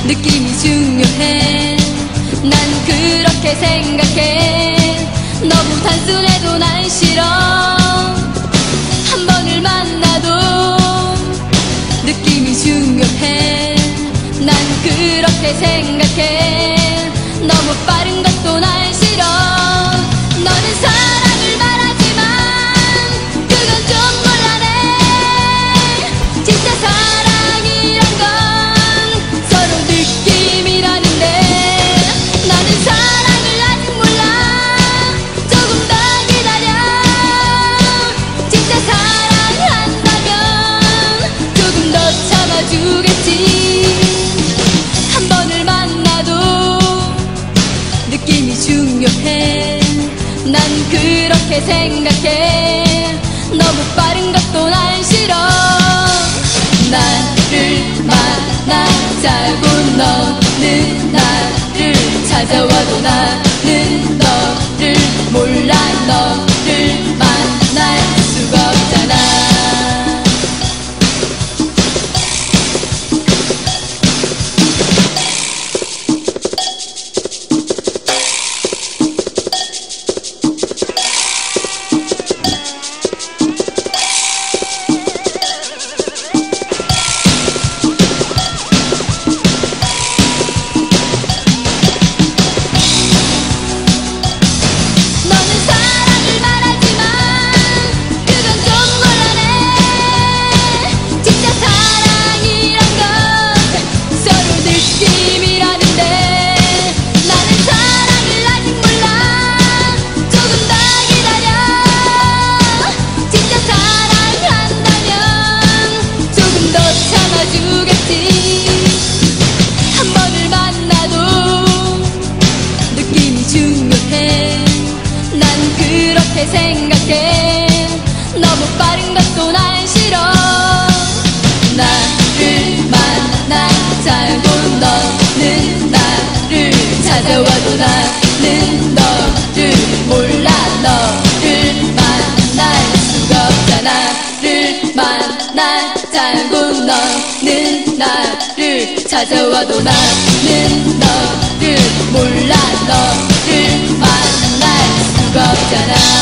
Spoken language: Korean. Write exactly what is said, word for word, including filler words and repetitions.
느낌이 중요해. 난 그렇게 생각해. 너무 단순해도 난 싫어. 한 번을 만나도 느낌이 중요해. 난 그렇게 생각해. 너무 빠른 것도 난 싫어. 너는 사랑을 말하지만 그건 좀 곤란해. 진짜 사랑이란 건 서로 느낌이라는데 나는 사랑을 아직 몰라. 조금 더 기다려. 진짜 사랑한다면 조금 더 참아주겠지. 한 번을 만나도 느낌이 중요해. 난 그렇게 생각해. 너무 빠른 것도 난 싫어. 나를 만나자고 너는 나를 찾아와도 나는 너를 몰라. 너를 만날 수가 없잖아. 생각해. 너무 빠른 것도 난 싫어. 나를 만나자고 너는 나를 찾아와도 나는 너를 몰라. 너를 만날 수가 없잖아. 나를 만나자고 너는 나를 찾아와도 나는 너를 몰라. 너를 만날 수가 없잖아.